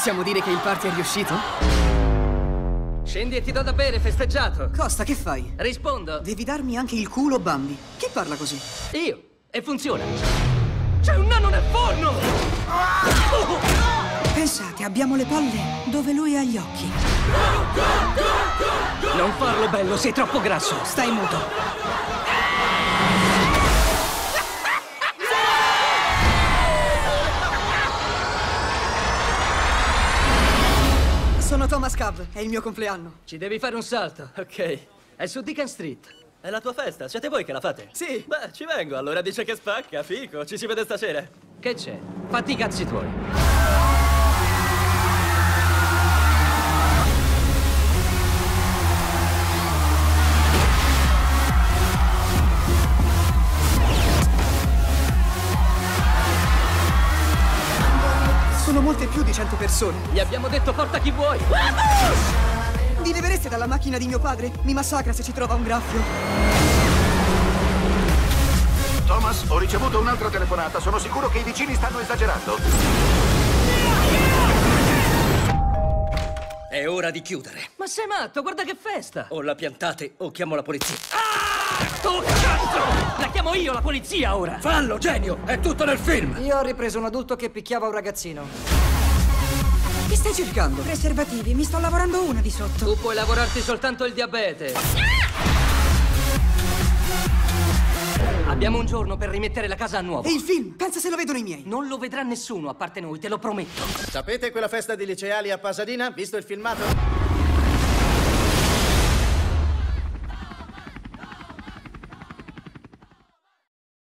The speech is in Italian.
Possiamo dire che il party è riuscito? Scendi e ti do da bere, festeggiato. Costa, che fai? Rispondo. Devi darmi anche il culo, Bambi. Chi parla così? Io. E funziona. C'è un nano nel forno! Pensate, abbiamo le palle dove lui ha gli occhi. Non farlo bello, sei troppo grasso. Stai muto. Sono Thomas Cab, è il mio compleanno. Ci devi fare un salto. Ok. È su Deacon Street. È la tua festa? Siete voi che la fate? Sì. Beh, ci vengo, allora dice che spacca, fico. Ci si vede stasera. Che c'è? Fatti i cazzi tuoi. Sono molte più di 100 persone. Gli abbiamo detto porta chi vuoi. Vi levereste dalla macchina di mio padre? Mi massacra se ci trova un graffio. Thomas, ho ricevuto un'altra telefonata. Sono sicuro che i vicini stanno esagerando. È ora di chiudere. Ma sei matto? Guarda che festa. O la piantate o chiamo la polizia. Oh, cazzo! La chiamo io la polizia ora. Fallo, genio! È tutto nel film! Io ho ripreso un adulto che picchiava un ragazzino. Che stai cercando? Preservativi, mi sto lavorando una di sotto. Tu puoi lavorarti soltanto il diabete. Abbiamo un giorno per rimettere la casa a nuovo. E il film? Pensa se lo vedono i miei. Non lo vedrà nessuno a parte noi, te lo prometto. Sapete quella festa di liceali a Pasadena? Visto il filmato?